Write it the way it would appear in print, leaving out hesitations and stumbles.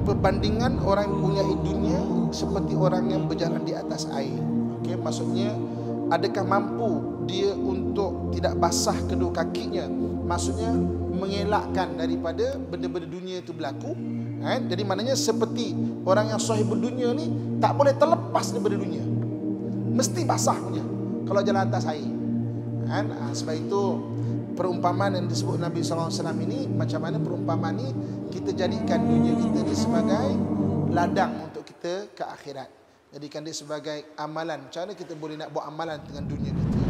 perbandingan orang yang mempunyai dunia seperti orang yang berjalan di atas air. Okey, maksudnya adakah mampu dia untuk tidak basah kedua kakinya? Maksudnya mengelakkan daripada benda-benda dunia itu berlaku. Jadi maknanya seperti orang yang sahibul dunia ni tak boleh terlepas daripada dunia, mesti basah punya kalau jalan atas air. Sebab itu perumpamaan yang disebut Nabi SAW ini, macam mana perumpamaan ni kita jadikan dunia kita ni sebagai ladang untuk kita ke akhirat. Jadikan dia sebagai amalan. Macam mana kita boleh nak buat amalan dengan dunia kita?